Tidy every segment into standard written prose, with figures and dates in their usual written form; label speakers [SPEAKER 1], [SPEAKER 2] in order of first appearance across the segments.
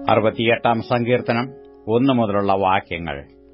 [SPEAKER 1] 68 സങ്കീർത്തനം 1 മുതലുള്ള വാക്യങ്ങൾ.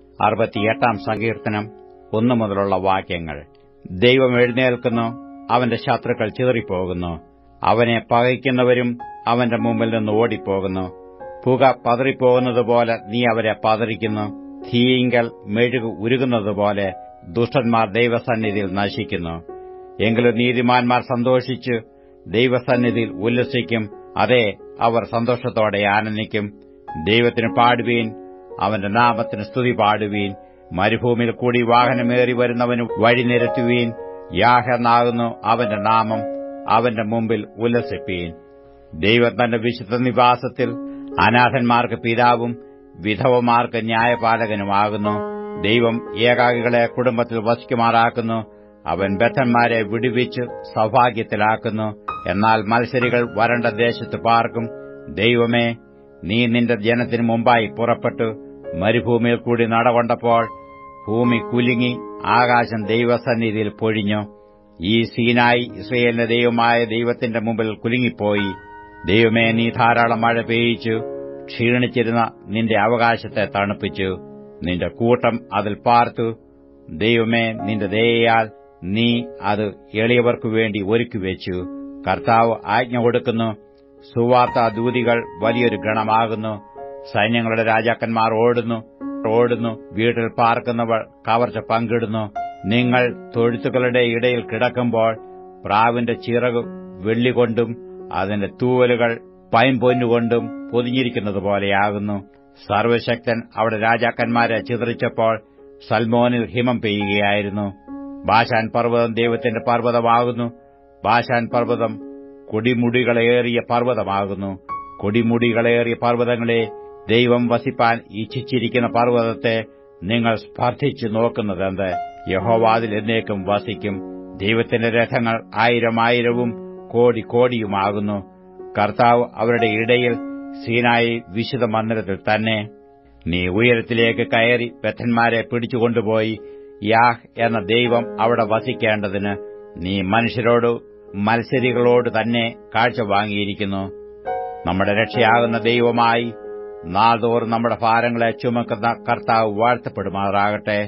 [SPEAKER 1] 68 സങ്കീർത്തനം 1 മുതലുള്ള വാക്യങ്ങൾ. ദൈവം എഴുന്നേൽക്കുന്നു, അവന്റെ ശത്രുക്കൾ ചിതറിപ്പോകുന്നു. അവനെ പകയ്ക്കുന്നവരും അവന്റെ മുമ്പിൽ നിന്ന് ഓടിപ്പോകുന്നു. പുക പതറിപ്പോകുന്നതുപോലെ നീ അവരെ പതറിക്കുന്നു. തീയിങ്കൽ മെഴുകു ഉരുകുന്നതുപോലെ ദുഷ്ടന്മാർ ദൈവസന്നിധിയിൽ നശിക്കുന്നു. എങ്കിലും നീതിമാന്മാർ സന്തോഷിച്ച് ദൈവസന്നിധിയിൽ ഉല്ലസിക്കും. അതെ, അവർ സന്തോഷത്തോടെ ആനന്ദിക്കും. ദൈവത്തിന് പാടുവീൻ, അവന്റെ നാമത്തിന് സ്തുതി പാടുവീൻ. മരുഭൂമിയിൽ കൂടി വാഹനമേറി വരുന്നവന് വഴി നിരത്തുവീൻ. യാഹ് എന്നാകുന്നു അവന്റെ നാമം, അവന്റെ മുമ്പിൽ ഉല്ലസിപ്പീൻ. ദൈവം തന്റെ വിശുദ്ധ നിവാസത്തിൽ അനാഥന്മാർക്ക് പിതാവും വിധവമാർക്ക് ന്യായപാലകനുമാകുന്നു. ദൈവം ഏകാകികളെ കുടുംബത്തിൽ വസിക്കുമാറാക്കുന്നു. അവൻ ബദ്ധന്മാരെ വിടുവിച്ച് സൗഭാഗ്യത്തിലാക്കുന്നു. എന്നാൽ മത്സരികൾ വരണ്ട ദേശത്ത് പാർക്കും. ദൈവമേ, നീ നിന്റെ ജനത്തിനു മുമ്പായി പുറപ്പെട്ടു മരുഭൂമിയിൽ കൂടി നടകൊണ്ടപ്പോൾ ഭൂമി കുലുങ്ങി, ആകാശം ദൈവസന്നിധിയിൽ പൊഴിഞ്ഞു. ഈ സീനായി ഇസ്രായേലിന്റെ ദൈവമായ ദൈവത്തിന്റെ മുമ്പിൽ കുലുങ്ങിപ്പോയി. ദൈവമേ, നീ ധാരാളം മഴ പെയ്യിച്ചു, ക്ഷീണിച്ചിരുന്ന നിന്റെ അവകാശത്തെ തണുപ്പിച്ചു. നിന്റെ കൂട്ടം അതിൽ പാർത്തു. ദൈവമേ, നിന്റെ ദയയാൽ നീ അത് എളിയവർക്കുവേണ്ടി ഒരുക്കിവെച്ചു. കർത്താവ് ആജ്ഞ കൊടുക്കുന്നു, സുവാർത്താ ദൂതികൾ വലിയൊരു ഗണമാകുന്നു. സൈന്യങ്ങളുടെ രാജാക്കന്മാർ ഓടുന്നു, വീട്ടിൽ പാർക്കുന്നവർ കവർച്ച പങ്കിടുന്നു. നിങ്ങൾ തൊഴുത്തുകളുടെ ഇടയിൽ കിടക്കുമ്പോൾ പ്രാവിന്റെ ചിറക് വെള്ളികൊണ്ടും അതിന്റെ തൂവലുകൾ പൈൻപൊന്നുകൊണ്ടും പൊതിഞ്ഞിരിക്കുന്നതുപോലെയാകുന്നു. സർവശക്തൻ അവിടെ രാജാക്കന്മാരെ ചിതറിച്ചപ്പോൾ സൽമോനിൽ ഹിമം പെയ്യുകയായിരുന്നു. ബാശാൻ പർവ്വതം ദൈവത്തിന്റെ പർവ്വതമാകുന്നു. ബാശാൻ പർവ്വതം കൊടിമുടികളേറിയ പർവ്വതമാകുന്നു. കൊടിമുടികളേറിയ പർവ്വതങ്ങളെ, ദൈവം വസിപ്പാൻ ഇച്ഛിച്ചിരിക്കുന്ന പർവ്വതത്തെ നിങ്ങൾ സ്പർശിച്ചു നോക്കുന്നതെന്ത്? യഹോവ അതിൽ എന്നേക്കും വസിക്കും. ദൈവത്തിന്റെ രഥങ്ങൾ 1000 കോടിയുമാകുന്നു. കർത്താവ് അവരുടെ ഇടയിൽ സീനായി വിശുദ്ധ മന്ദിരത്തിൽ തന്നെ. നീ ഉയരത്തിലേക്ക് കയറി ബദ്ധന്മാരെ പിടിച്ചുകൊണ്ടുപോയി. യാഹ് എന്ന ദൈവം അവിടെ വസിക്കേണ്ടതിന് നീ മനുഷ്യരോട് മത്സരികളോട് തന്നെ കാഴ്ച വാങ്ങിയിരിക്കുന്നു. നമ്മുടെ രക്ഷയാകുന്ന ദൈവമായി നാൾതോറും നമ്മുടെ ഭാരങ്ങളെ ചുമക്കുന്ന കർത്താവ് വാഴ്ത്തപ്പെടുമാറാകട്ടെ.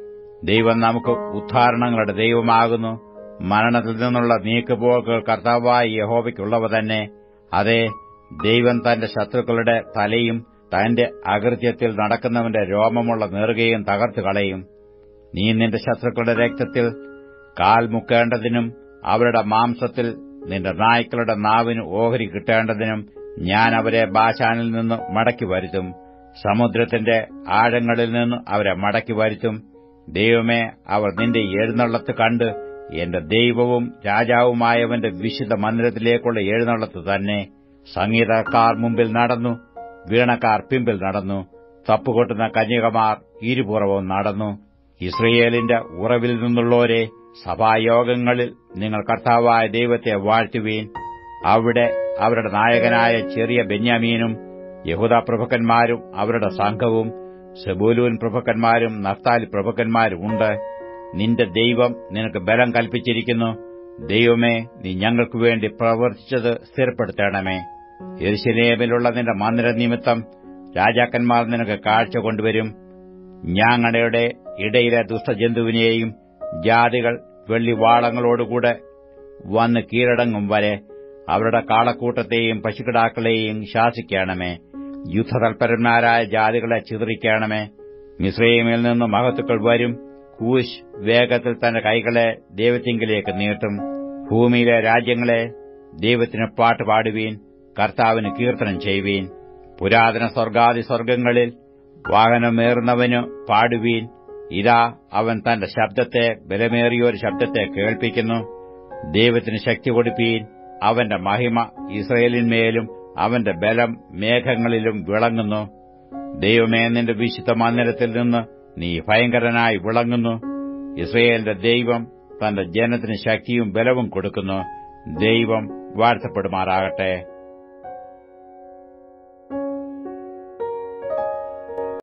[SPEAKER 1] ദൈവം നമുക്ക് ഉദ്ധാരണങ്ങളുടെ ദൈവമാകുന്നു. മരണത്തിൽ നിന്നുള്ള നീക്കുപോക്കുകൾ കർത്താവായ യഹോവയ്ക്കുള്ളവ തന്നെ. അതെ, ദൈവം തന്റെ ശത്രുക്കളുടെ തലയും തന്റെ അകൃത്യത്തിൽ നടക്കുന്നവന്റെ രോമമുള്ള നെറുകയും തകർത്തു കളയും. നീ നിന്റെ ശത്രുക്കളുടെ രക്തത്തിൽ കാൽ മുക്കേണ്ടതിനും അവരുടെ മാംസത്തിൽ നിന്റെ നായ്ക്കളുടെ നാവിന് ഓഹരി കിട്ടേണ്ടതിനും ഞാൻ അവരെ ബാശാനിൽ നിന്ന് മടക്കി വരുത്തും. സമുദ്രത്തിന്റെ ആഴങ്ങളിൽ നിന്ന് അവരെ മടക്കി വരുത്തും. ദൈവമേ, അവർ നിന്റെ എഴുന്നള്ളത്ത് കണ്ട് എന്റെ ദൈവവും രാജാവുമായവന്റെ വിശുദ്ധ മന്ദിരത്തിലേക്കുള്ള എഴുന്നള്ളത്ത് തന്നെ. സംഗീതക്കാർ മുമ്പിൽ നടന്നു, വീണക്കാർ പിമ്പിൽ നടന്നു, തപ്പുകൊട്ടുന്ന കന്യകമാർ ഇരുപുറവും നടന്നു. ഇസ്രയേലിന്റെ ഉറവിൽ നിന്നുള്ളോരെ, സഭായോഗങ്ങളിൽ നിങ്ങൾ കർത്താവായ ദൈവത്തെ വാഴ്ത്തുവീൻ. അവിടെ അവരുടെ നായകനായ ചെറിയ ബെന്യാമീനും യഹൂദാ പ്രഭുക്കന്മാരും അവരുടെ സംഘവും, സെബൂലൂൻ പ്രഭുക്കന്മാരും നഫ്താലി പ്രഭുക്കന്മാരും ഉണ്ട്. നിന്റെ ദൈവം നിനക്ക് ബലം കൽപ്പിച്ചിരിക്കുന്നു. ദൈവമേ, നീ ഞങ്ങൾക്കു വേണ്ടി പ്രവർത്തിച്ചത് സ്ഥിരപ്പെടുത്തണമേ. യെരൂശലേമിലുള്ള നിന്റെ മന്ദിര നിമിത്തം രാജാക്കന്മാർ നിനക്ക് കാഴ്ച കൊണ്ടുവരും. ഞാങ്ങണയുടെ ഇടയിലെ ദുഷ്ടജന്തുവിനെയും ജാതികൾ വെള്ളിവാളങ്ങളോടുകൂടെ വന്ന് കീഴടങ്ങും വരെ അവരുടെ കാളക്കൂട്ടത്തെയും പശുക്കിടാക്കളെയും ശാസിക്കണമേ. യുദ്ധതൽപരന്മാരായ ജാതികളെ ചിതറിക്കണമേ. മിസ്രയീമിൽ നിന്ന് മഹത്തുക്കൾ വരും. കൂശ് വേഗത്തിൽ തന്റെ കൈകളെ ദൈവത്തിങ്കിലേക്ക് നീട്ടും. ഭൂമിയിലെ രാജ്യങ്ങളെ, ദൈവത്തിന് പാട്ടുപാടുവീൻ, കർത്താവിന് കീർത്തനം ചെയ്യുവീൻ. പുരാതന സ്വർഗാദിസ്വർഗങ്ങളിൽ വാഹനമേറുന്നവന് പാടുവീൻ. ഇതാ, അവൻ തന്റെ ശബ്ദത്തെ, ബലമേറിയൊരു ശബ്ദത്തെ കേൾപ്പിക്കുന്നു. ദൈവത്തിന് ശക്തി കൊടുപ്പീൻ. അവന്റെ മഹിമ ഇസ്രയേലിന്മേലും അവന്റെ ബലം മേഘങ്ങളിലും വിളങ്ങുന്നു. ദൈവമേ, നിന്റെ വിശുദ്ധ മന്ദിരത്തിൽ നിന്ന് നീ ഭയങ്കരനായി വിളങ്ങുന്നു. ഇസ്രയേലിന്റെ ദൈവം തന്റെ ജനത്തിന് ശക്തിയും ബലവും കൊടുക്കുന്നു. ദൈവം വാഴ്ത്തപ്പെടുമാറാകട്ടെ.